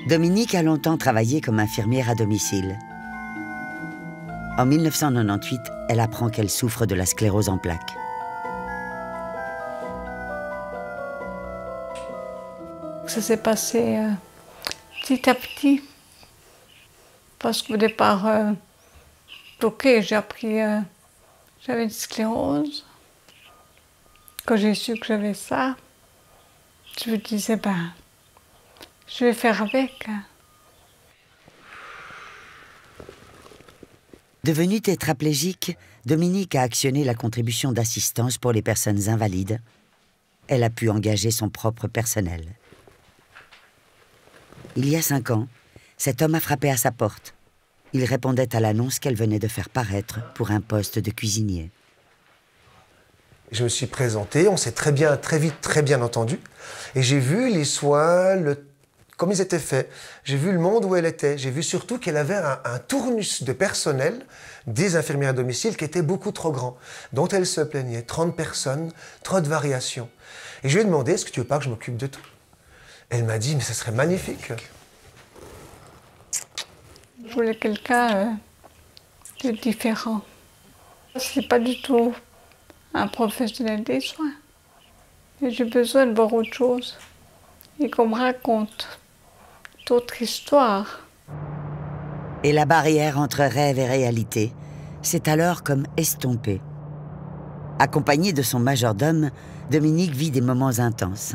Dominique a longtemps travaillé comme infirmière à domicile. En 1998, elle apprend qu'elle souffre de la sclérose en plaques. Ça s'est passé petit à petit. Parce qu'au départ, bloqué, j'ai appris j'avais une sclérose. Quand j'ai su que j'avais ça, je me disais, ben, je vais faire avec. Devenue tétraplégique, Dominique a actionné la contribution d'assistance pour les personnes invalides. Elle a pu engager son propre personnel. Il y a 5 ans, cet homme a frappé à sa porte. Il répondait à l'annonce qu'elle venait de faire paraître pour un poste de cuisinier. Je me suis présenté, on s'est très vite, très bien entendu. Et j'ai vu les soins, comme ils étaient faits. J'ai vu le monde où elle était. J'ai vu surtout qu'elle avait un tournus de personnel des infirmières à domicile qui était beaucoup trop grand, dont elle se plaignait. 30 personnes, trop de variations. Et je lui ai demandé, est-ce que tu veux pas que je m'occupe de tout? Elle m'a dit, mais ça serait magnifique. Je voulais quelqu'un de différent. C'est pas du tout un professionnel des soins. Et j'ai besoin de voir autre chose. Et qu'on me raconte d'autres histoires. Et la barrière entre rêve et réalité s'est alors comme estompée. Accompagnée de son majordome, Dominique vit des moments intenses.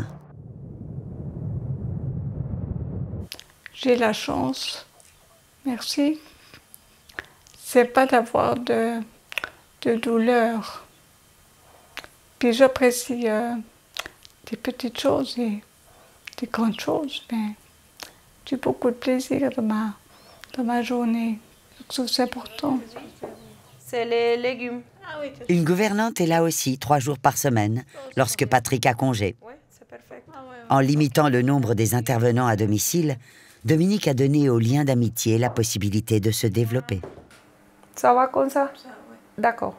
J'ai la chance, merci, c'est pas d'avoir de douleur. Puis j'apprécie des petites choses et des grandes choses, mais j'ai beaucoup de plaisir dans ma journée. C'est important. C'est les légumes. Une gouvernante est là aussi 3 jours par semaine, lorsque Patrick a congé. En limitant le nombre des intervenants à domicile, Dominique a donné aux liens d'amitié la possibilité de se développer. Ça va comme ça? D'accord.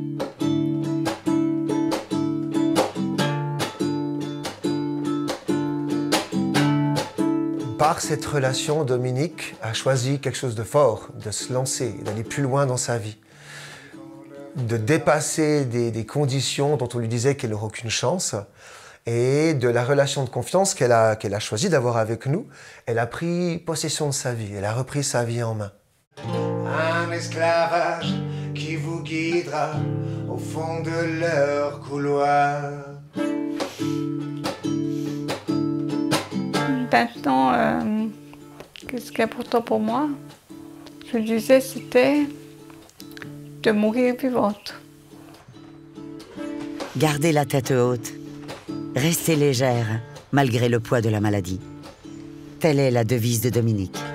Par cette relation, Dominique a choisi quelque chose de fort, de se lancer, d'aller plus loin dans sa vie, de dépasser des conditions dont on lui disait qu'elle n'aurait aucune chance, et de la relation de confiance qu'elle a choisi d'avoir avec nous. Elle a pris possession de sa vie, elle a repris sa vie en main. Un esclavage qui vous guidera au fond de leur couloir. Maintenant, qu'est-ce qui est important pour moi? Je disais, c'était de mourir vivante. Garder la tête haute, rester légère, malgré le poids de la maladie. Telle est la devise de Dominique.